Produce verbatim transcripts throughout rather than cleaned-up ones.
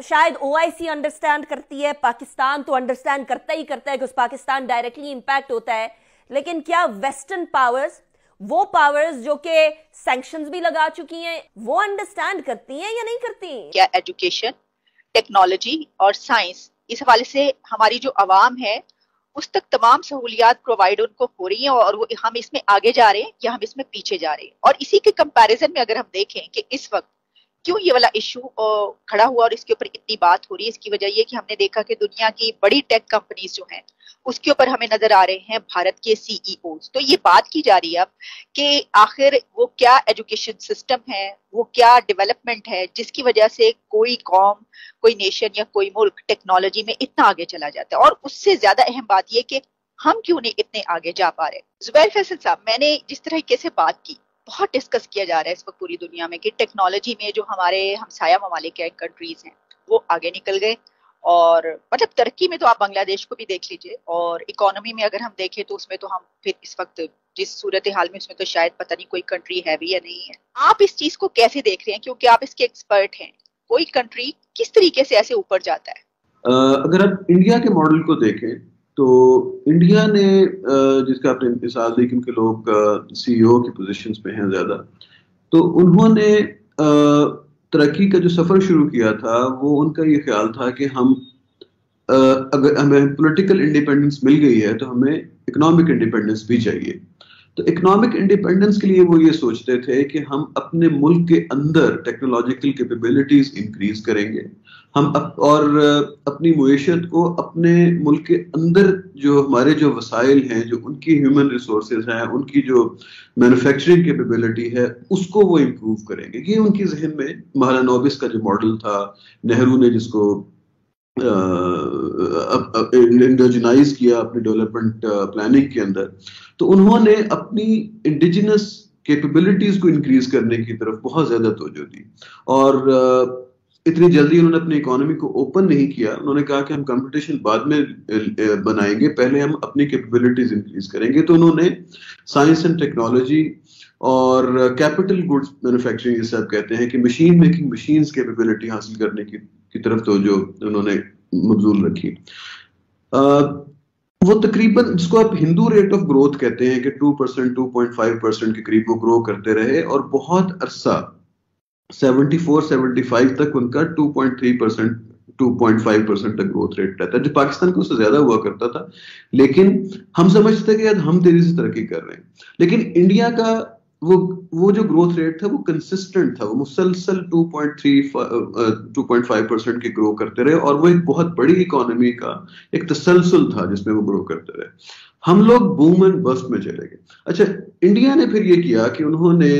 شاید او آئی سی انڈرسٹینڈ کرتی ہے, پاکستان تو انڈرسٹینڈ کرتا ہی کرتا ہے کہ اس پاکستان ڈائریکٹلی امپیکٹ ہوتا ہے, لیکن کیا ویسٹرن پاورز, وہ پاورز جو کہ سینکشنز بھی لگا چکی ہیں, وہ انڈرسٹینڈ کرتی ہیں یا نہیں کرتی؟ کیا ایجوکیشن, ٹیکنالوجی اور سائنس, اس حوالے سے ہماری جو عوام ہے اس تک تمام سہولیات پرووائڈ ان کو ہو رہی ہیں, اور وہ ہم اس میں آگے جا رہے ہیں یا ہم اس میں پیچھے جا رہے ہیں؟ اور اسی کے کمپیریزن میں اگر ہم دیکھیں کہ اس وقت کیوں یہ والا ایشو کھڑا ہوا اور اس کے اوپر اتنی بات ہو رہی ہے, اس کی وجہ یہ کہ ہم نے دیکھا کہ دنیا کی بڑی ٹیک کمپنیز جو ہیں اس کے اوپر ہمیں نظر آ رہے ہیں بھارت کے سی ای اوز. تو یہ بات کی جا رہی ہے اب کہ آخر وہ کیا ایجوکیشن سسٹم ہے, وہ کیا ڈیولپمنٹ ہے جس کی وجہ سے کوئی قوم, کوئی نیشن یا کوئی ملک ٹیکنالوجی میں اتنا آگے چلا جاتا ہے, اور اس سے زیادہ اہم بات یہ کہ ہم کیوں نہیں اتنے آگے جا پا رہے. زبیر فیصل صاحب, میں نے جس طریقے سے بات کی, بہت ڈسکس کیا جا رہا ہے اس وقت پوری دنیا میں کہ ٹیکنالوجی میں جو ہمارے ہمسایہ ممالک ہیں, کنٹریز ہیں, وہ آگے نکل گئے, اور مطلب ترقی میں تو آپ بنگلہ دیش کو بھی دیکھ لیجئے, اور اکانومی میں اگر ہم دیکھیں تو اس میں تو ہم پھر اس وقت جس صورتحال میں اس میں تو شاید پتہ نہیں کوئی کنٹری ہے بھی یا نہیں ہے. آپ اس چیز کو کیسے دیکھ رہے ہیں, کیونکہ آپ اس کے ایکسپرٹ ہیں, کوئی کنٹری کس طریقے سے ایسے اوپر جاتا ہے؟ اگر آپ انڈیا کے ماڈل کو دیکھیں تو انڈیا نے جس کا آپ نے مثال دی کہ ان کے لوگ سی ای او کی پوزیشنز پہ ہیں زیادہ, تو انہوں نے ترقی کا جو سفر شروع کیا تھا وہ ان کا یہ خیال تھا کہ ہم اگر ہمیں پولیٹیکل انڈیپینڈنس مل گئی ہے تو ہمیں اکنامک انڈیپینڈنس بھی چاہیے. تو اکنامک انڈیپینڈنس کے لیے وہ یہ سوچتے تھے کہ ہم اپنے ملک کے اندر ٹیکنالوجیکل کیپیبلٹیز انکریز کریں گے, ہم اور اپنی معیشت کو اپنے ملک کے اندر جو ہمارے جو وسائل ہیں, جو ان کی ہیومن ریسورسز ہیں, ان کی جو مینوفیکچرنگ کیپیبلٹی ہے, اس کو وہ امپروو کریں گے. یہ ان کی ذہن میں مہالانوبس کا جو ماڈل تھا, نہرو نے جس کو انڈوجنائز کیا اپنی ڈیولپمنٹ پلاننگ کے اندر, تو انہوں نے اپنی انڈیجنس کیپیبلٹیز کو انکریز کرنے کی طرف بہت زیادہ توجہ دی, اور اتنی جلدی انہوں نے اپنی اکانومی کو اوپن نہیں کیا. انہوں نے کہا کہ ہم کمپٹیشن بعد میں بنائیں گے, پہلے ہم اپنی کیپیبلٹیز انکریز کریں گے. تو انہوں نے سائنس اینڈ ٹیکنالوجی اور کیپٹل گڈس مینوفیکچرنگ جسے آپ کہتے ہیں کہ مشین میکنگ مشینز کیپیبلٹی حاصل کرنے کی کی طرف توجہ انہوں نے مبذول رکھی. وہ تقریباً جس کو آپ ہندو ریٹ آف گروتھ کہتے ہیں کہ two percent two point five percent کے قریب وہ گرو کرتے رہے, اور بہت عرصہ سیونٹی فور سیونٹی فائیو تک ان کا two point three percent two point five percent تک گروتھ ریٹ رہتا ہے, جو پاکستان کو اس سے زیادہ ہوا کرتا تھا. لیکن ہم سمجھتے کہ ہم تیزی سے ترقی کر رہے ہیں, لیکن انڈیا کا وہ وہ جو گروتھ ریٹ تھا وہ کنسسٹنٹ تھا, وہ مسلسل two point three two point five percent کے گرو کرتے رہے, اور وہ ایک بہت بڑی اکانومی کا ایک تسلسل تھا جس میں وہ گرو کرتے رہے. ہم لوگ بوم اینڈ بسٹ میں چلے گئے. اچھا, انڈیا نے پھر یہ کیا کہ انہوں نے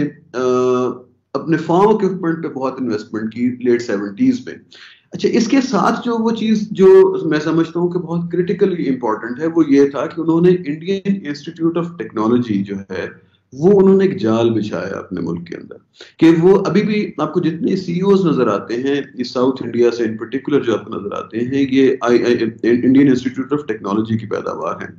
اپنے فارم اکوپمنٹ پہ بہت انویسٹمنٹ کی لیٹ سیونٹیز میں. اچھا, اس کے ساتھ جو وہ چیز جو میں سمجھتا ہوں کہ بہت کریٹیکلی امپورٹنٹ ہے وہ یہ تھا کہ انہوں نے انڈین انسٹیٹیوٹ آف ٹیکنالوجی جو ہے وہ انہوں نے ایک جال بچھایا اپنے ملک کے اندر, کہ وہ ابھی بھی آپ کو جتنے سی ای اوز نظر آتے ہیں یہ ساؤتھ انڈیا سے ان پرٹیکولر جو آپ کو نظر آتے ہیں یہ انڈین انسٹیٹیوٹ آف ٹیکنالوجی کی پیداوار ہیں.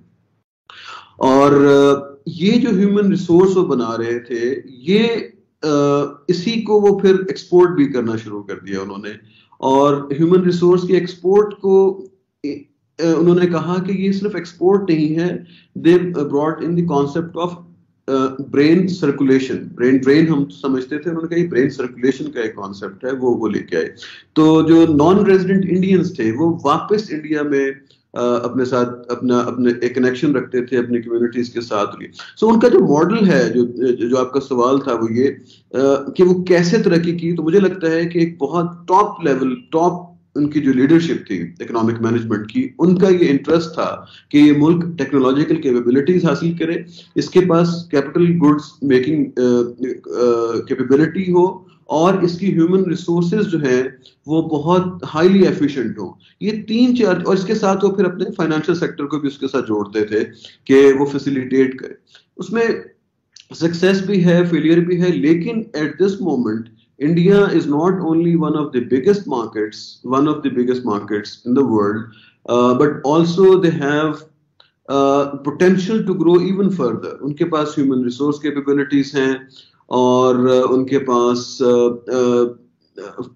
اور یہ جو ہیومن ریسورس وہ بنا رہے تھے, یہ اسی کو وہ پھر ایکسپورٹ بھی کرنا شروع کر دیا انہوں نے. اور ہیومن ریسورس کے ایکسپورٹ کو انہوں نے کہا کہ یہ صرف ایکسپورٹ نہیں ہے, they brought in the concept of brain circulation. Brain drain ہم سمجھتے تھے, انہوں نے کہا یہ برین سرکولیشن کا ایک کانسیپٹ ہے, وہ وہ لے کے آئے. تو جو نان ریزیڈنٹ انڈینز تھے وہ واپس انڈیا میں اپنے ساتھ اپنا اپنے ایک کنیکشن رکھتے تھے اپنی کمیونٹیز کے ساتھ. سو ان کا جو ماڈل ہے, جو جو آپ کا سوال تھا وہ یہ کہ وہ کیسے ترقی کی, تو مجھے لگتا ہے کہ ایک بہت ٹاپ لیول ٹاپ ان کی جو لیڈرشپ تھی اکنامک مینجمنٹ کی, ان کا یہ انٹرسٹ تھا کہ یہ ملک ٹیکنالوجیکل کیپیبلٹیز حاصل کرے, اس کے پاس کیپٹل گڈس میکنگ کیپیبلٹی ہو, اور اس کی ہیومن ریسورسز جو ہیں وہ بہت ہائیلی ایفیشینٹ ہوں. یہ تین چار, اور اس کے ساتھ وہ پھر اپنے فائنینشیل سیکٹر کو بھی اس کے ساتھ جوڑتے تھے کہ وہ فیسیلیٹیٹ کرے. اس میں سکسیس بھی ہے, فیلئر بھی ہے, لیکن at this moment India is not only one of the biggest markets, one of the biggest markets in the world, uh, but also they have uh, potential to grow even further. ان کے پاس human resource capabilities ہیں, اور uh, ان کے پاس uh, uh,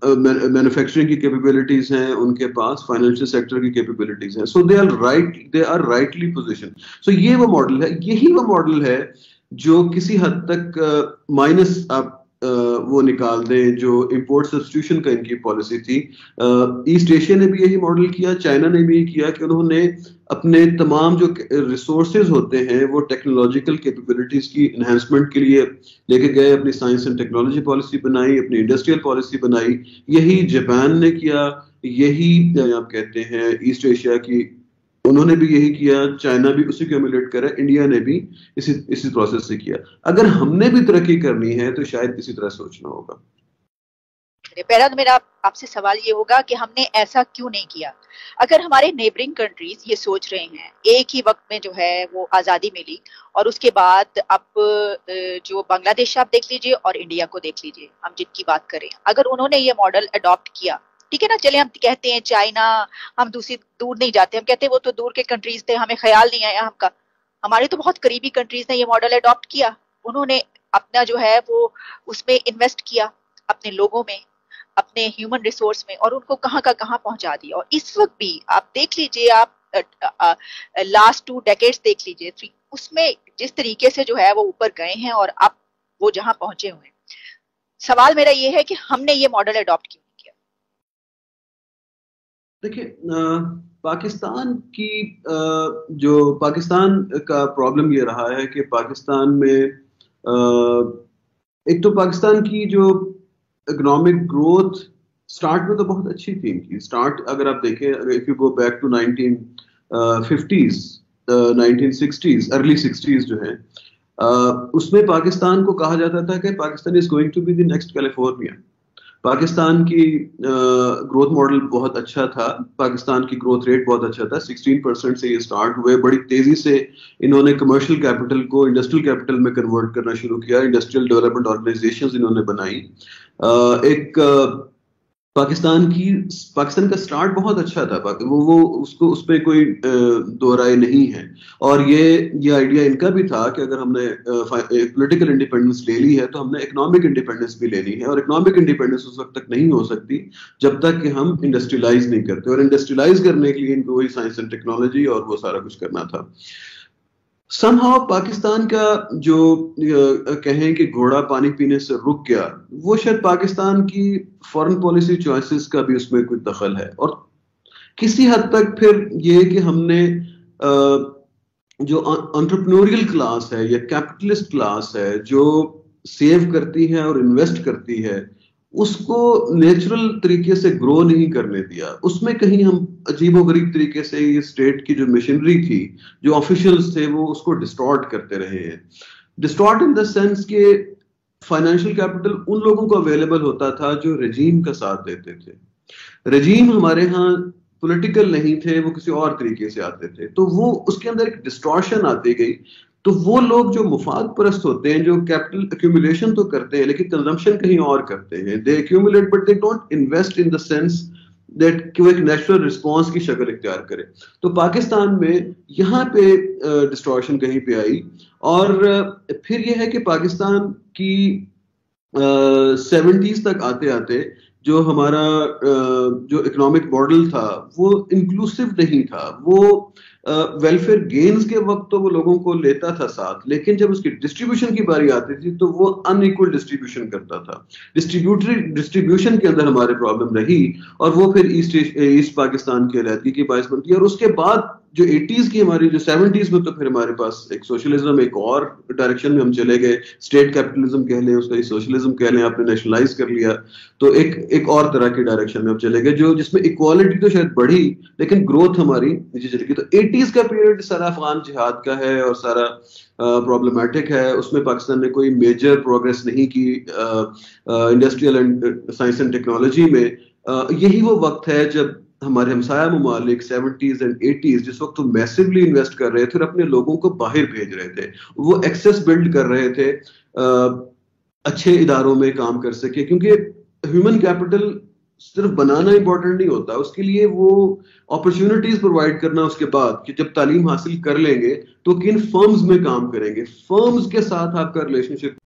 manufacturing کی capabilities ہیں ان کے پاس, فائنینشیل سیکٹر کی کیپیبلٹیز ہیں, so they are right they are rightly position. So یہ وہ ماڈل ہے, یہی وہ ماڈل ہے جو کسی حد تک مائنس آپ وہ نکال دیں جو امپورٹ سبسٹیوشن کا ان کی پالیسی تھی. ایسٹ ایشیا نے بھی یہی ماڈل کیا, چائنا نے بھی یہی کیا کہ انہوں نے اپنے تمام جو ریسورسز ہوتے ہیں وہ ٹیکنالوجیکل کیپیبلٹیز کی انہینسمنٹ کے لیے لے کے گئے, اپنی سائنس اینڈ ٹیکنالوجی پالیسی بنائی, اپنی انڈسٹریل پالیسی بنائی. یہی جاپان نے کیا, یہی آپ کہتے ہیں ایسٹ ایشیا کی انہوں نے بھی یہی کیا, چائنا بھی اسی کو ایمولیٹ کرا, انڈیا نے بھی اسی اسی پروسیس سے کیا. اگر ہم نے بھی ترقی کرنی ہے تو شاید اسی طرح سوچنا ہوگا. پہلا تو میرا آپ سے سوال یہ ہوگا کہ ہم نے ایسا کیوں نہیں کیا. اگر ہمارے نیبرنگ کنٹریز یہ سوچ رہے ہیں, ایک ہی وقت میں جو ہے وہ آزادی ملی اور اس کے بعد اب جو بنگلہ دیش آپ دیکھ لیجئے اور انڈیا کو دیکھ لیجئے, ہم جن کی بات کریں, اگر انہوں نے یہ ماڈل اڈاپٹ کیا, ٹھیک ہے نا, چلے ہم کہتے ہیں چائنا, ہم دوسری دور نہیں جاتے, ہم کہتے ہیں وہ تو دور کے کنٹریز تھے, ہمیں خیال نہیں آیا ہم کا. ہمارے تو بہت قریبی کنٹریز نے یہ ماڈل اڈاپٹ کیا, انہوں نے اپنا جو ہے وہ اس میں انویسٹ کیا, اپنے لوگوں میں, اپنے ہیومن ریسورس میں, اور ان کو کہاں کا کہاں پہنچا دیا. اور اس وقت بھی آپ دیکھ لیجئے, آپ لاسٹ ٹو ڈیکیڈز دیکھ لیجئے, اس میں جس طریقے سے جو ہے وہ اوپر گئے ہیں اور اب وہ جہاں پہنچے ہوئے ہیں. سوال میرا یہ ہے کہ ہم نے یہ ماڈل اڈاپٹ کیوں نہیں کیا؟ دیکھیں, پاکستان کی جو پاکستان کا پرابلم یہ رہا ہے کہ پاکستان میں ایک تو پاکستان کی جو اکنامک گروتھ سٹارٹ میں تو بہت اچھی تھی ان کی. سٹارٹ اگر آپ دیکھیں, if you go back to nineteen fifties, nineteen sixties, early sixties جو ہیں, اس میں پاکستان کو کہا جاتا تھا کہ Pakistan is going to be the next California. Pakistan کی گروتھ ماڈل بہت اچھا تھا, پاکستان کی گروتھ ریٹ بہت اچھا تھا, سکسٹین پرسینٹ سے یہ سٹارٹ ہوئے, بڑی تیزی سے انہوں نے کمرشل کیپٹل کو انڈسٹریل کیپٹل میں کنورٹ کرنا شروع کیا, انڈسٹریل ڈیولپمنٹ آرگنائزیشنز انہوں نے بنائی. ایک پاکستان کی پاکستان کا سٹارٹ بہت اچھا تھا, وہ وہ اس کو اس پہ کوئی دو رائے نہیں ہے. اور یہ یہ آئیڈیا ان کا بھی تھا کہ اگر ہم نے پولیٹیکل انڈیپینڈنس لے لی ہے تو ہم نے اکنامک انڈیپینڈنس بھی لینی ہے, اور اکنامک انڈیپینڈنس اس وقت تک نہیں ہو سکتی جب تک کہ ہم انڈسٹریلائز نہیں کرتے, اور انڈسٹریلائز کرنے کے لیے ان کو وہی سائنس اینڈ ٹیکنالوجی اور وہ سارا کچھ کرنا تھا. سم ہاؤ پاکستان کا جو کہیں کہ گھوڑا پانی پینے سے رک گیا, وہ شاید پاکستان کی فارن پالیسی چوائسز کا بھی اس میں کوئی دخل ہے. اور کسی حد تک پھر یہ کہ ہم نے جو انٹرپرینوریل کلاس ہے یا کیپٹلسٹ کلاس ہے جو سیو کرتی ہے اور انویسٹ کرتی ہے, اس کو نیچرل طریقے سے گرو نہیں کرنے دیا. اس میں کہیں ہم عجیب و غریب طریقے سے یہ اسٹیٹ کی جو مشینری تھی, جو آفیشلز تھے, وہ اس کو ڈسٹارٹ کرتے رہے ہیں. ڈسٹارٹ ان دا سینس کہ فائنینشیل کیپٹل ان لوگوں کو اویلیبل ہوتا تھا جو رجیم کا ساتھ دیتے تھے. رجیم ہمارے ہاں پولیٹیکل نہیں تھے, وہ کسی اور طریقے سے آتے تھے, تو وہ اس کے اندر ایک ڈسٹارشن آتی گئی. تو وہ لوگ جو مفاد پرست ہوتے ہیں, جو کیپٹل ایکومولیشن تو کرتے ہیں لیکن کنزمپشن کہیں اور کرتے ہیں, they accumulate but they don't invest in the sense that کہ وہ ایک نیچرل رسپانس کی شکل اختیار کرے. تو پاکستان میں یہاں پہ ڈسٹارشن کہیں پہ آئی. اور پھر یہ ہے کہ پاکستان کی سیونٹیز تک آتے آتے جو ہمارا جو اکنامک ماڈل تھا وہ انکلوسیو نہیں تھا. وہ ویلفیئر گینز کے وقت تو وہ لوگوں کو لیتا تھا ساتھ, لیکن جب اس کی ڈسٹریبیوشن کی باری آتی تھی تو وہ ان ایکول ڈسٹریبیوشن کرتا تھا. ڈسٹریبیوٹری ڈسٹریبیوشن کے اندر ہمارے پرابلم رہی, اور وہ پھر ایسٹ ایسٹ پاکستان کی علیحدگی کی باعث بنتی ہے. اور اس کے بعد جو ایٹیز کی ہماری جو سیونٹیز میں تو پھر ہمارے پاس ایک سوشلزم, ایک اور ڈائریکشن میں ہم چلے گئے, اسٹیٹ کیپٹلزم کہہ لیں, اس کا سوشلزم کہہ لیں, آپ نے نیشنلائز کر لیا, تو ایک ایک اور طرح کی ڈائریکشن میں ہم چلے گئے, جو جس میں اکوالٹی تو شاید بڑھی لیکن گروتھ ہماری نیچے چلی گئی. تو ایٹیز کا پیریڈ سارا افغان جہاد کا ہے اور سارا پرابلمٹک ہے. اس میں پاکستان نے کوئی میجر پروگرس نہیں کی industrial and science and technology میں. یہی وہ وقت ہے جب ہمارے ہمسایہ ممالک سیونٹیز اینڈ ایٹیز جس وقت وہ میسیولی انویسٹ کر رہے تھے اور اپنے لوگوں کو باہر بھیج رہے تھے, وہ ایکسس بلڈ کر رہے تھے اچھے اداروں میں کام کر سکے. کیونکہ ہیومن کیپٹل صرف بنانا امپورٹنٹ نہیں ہوتا, اس کے لیے وہ اپرچونٹیز پرووائڈ کرنا اس کے بعد کہ جب تعلیم حاصل کر لیں گے تو کن فرمز میں کام کریں گے, فرمز کے ساتھ آپ کا ریلیشن شپ